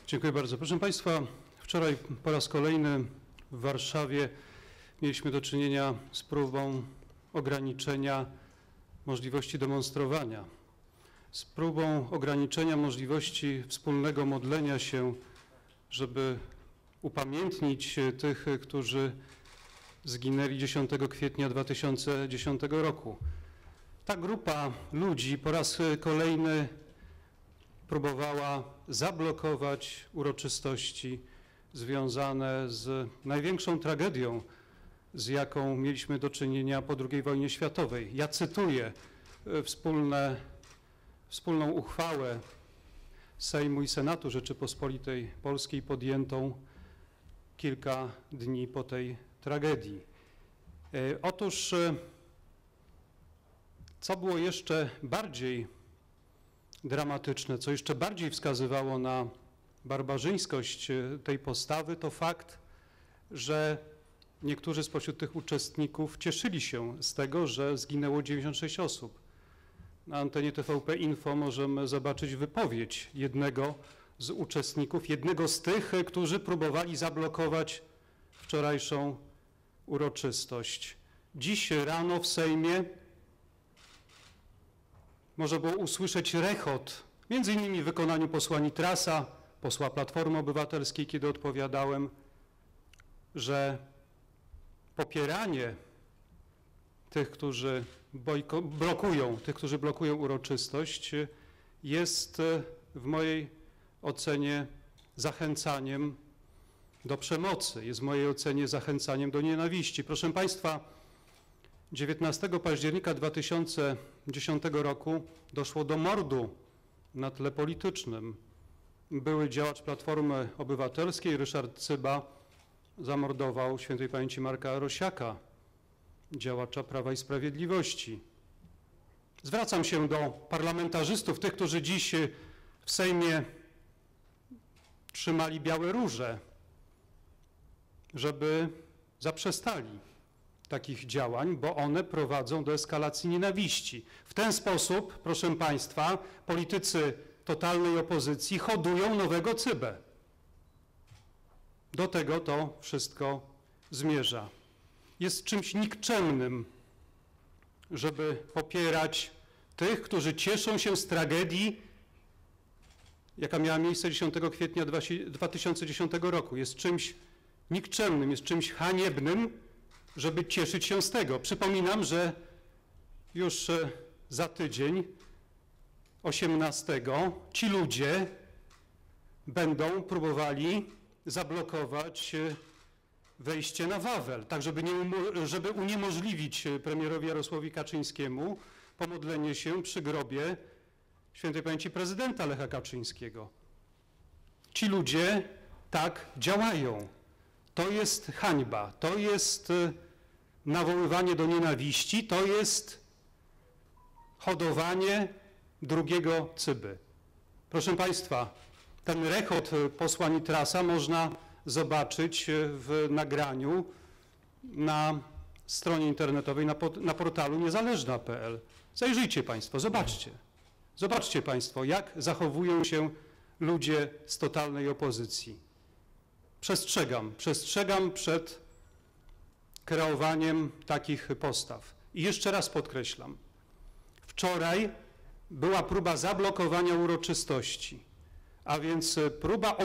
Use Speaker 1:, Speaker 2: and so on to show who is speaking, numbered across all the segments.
Speaker 1: Dziękuję bardzo. Proszę Państwa, wczoraj po raz kolejny w Warszawie mieliśmy do czynienia z próbą ograniczenia możliwości demonstrowania, z próbą ograniczenia możliwości wspólnego modlenia się, żeby upamiętnić tych, którzy zginęli 10 kwietnia 2010 roku. Ta grupa ludzi po raz kolejny próbowała zablokować uroczystości związane z największą tragedią, z jaką mieliśmy do czynienia po II wojnie światowej. Ja cytuję wspólną uchwałę Sejmu i Senatu Rzeczypospolitej Polskiej podjętą kilka dni po tej tragedii. Otóż, co było jeszcze bardziej dramatyczne, co jeszcze bardziej wskazywało na barbarzyńskość tej postawy, to fakt, że niektórzy spośród tych uczestników cieszyli się z tego, że zginęło 96 osób. Na antenie TVP Info możemy zobaczyć wypowiedź jednego z uczestników, jednego z tych, którzy próbowali zablokować wczorajszą uroczystość. Dziś rano w Sejmie można było usłyszeć rechot, między innymi w wykonaniu posła Nitrasa, posła Platformy Obywatelskiej, kiedy odpowiadałem, że popieranie tych, którzy blokują uroczystość, jest w mojej ocenie zachęcaniem do przemocy, jest w mojej ocenie zachęcaniem do nienawiści. Proszę Państwa, 19 października 2010 roku doszło do mordu na tle politycznym. Były działacz Platformy Obywatelskiej, Ryszard Cyba, zamordował świętej pamięci Marka Rosiaka, działacza Prawa i Sprawiedliwości. Zwracam się do parlamentarzystów, tych, którzy dziś w Sejmie trzymali białe róże, żeby zaprzestali takich działań, bo one prowadzą do eskalacji nienawiści. W ten sposób, proszę Państwa, politycy totalnej opozycji hodują nowego Cybę. Do tego to wszystko zmierza. Jest czymś nikczemnym, żeby popierać tych, którzy cieszą się z tragedii, jaka miała miejsce 10 kwietnia 2010 roku. Jest czymś nikczemnym, jest czymś haniebnym, żeby cieszyć się z tego. Przypominam, że już za tydzień, 18, ci ludzie będą próbowali zablokować wejście na Wawel, tak żeby uniemożliwić premierowi Jarosławowi Kaczyńskiemu pomodlenie się przy grobie świętej pamięci prezydenta Lecha Kaczyńskiego. Ci ludzie tak działają. To jest hańba, to jest nawoływanie do nienawiści, to jest hodowanie drugiego Cyby. Proszę Państwa, ten rechot posła Nitrasa można zobaczyć w nagraniu na stronie internetowej, na portalu niezależna.pl. Zajrzyjcie Państwo, zobaczcie. Zobaczcie Państwo, jak zachowują się ludzie z totalnej opozycji. Przestrzegam przed kreowaniem takich postaw. I jeszcze raz podkreślam, wczoraj była próba zablokowania uroczystości, a więc próba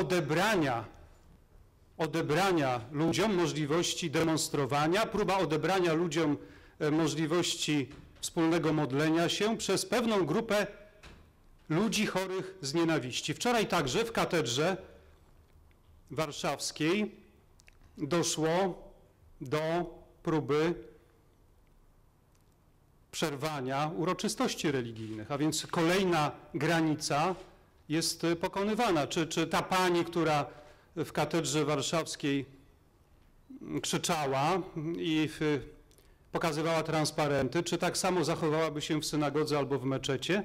Speaker 1: odebrania ludziom możliwości demonstrowania, próba odebrania ludziom możliwości wspólnego modlenia się przez pewną grupę ludzi chorych z nienawiści. Wczoraj także w katedrze warszawskiej doszło do próby przerwania uroczystości religijnych, a więc kolejna granica jest pokonywana. Czy ta pani, która w katedrze warszawskiej krzyczała i pokazywała transparenty, czy tak samo zachowałaby się w synagodze albo w meczecie?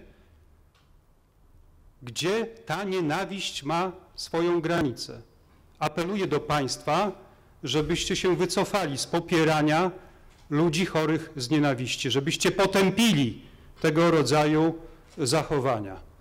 Speaker 1: Gdzie ta nienawiść ma swoją granicę? Apeluję do Państwa, żebyście się wycofali z popierania ludzi chorych z nienawiści, żebyście potępili tego rodzaju zachowania.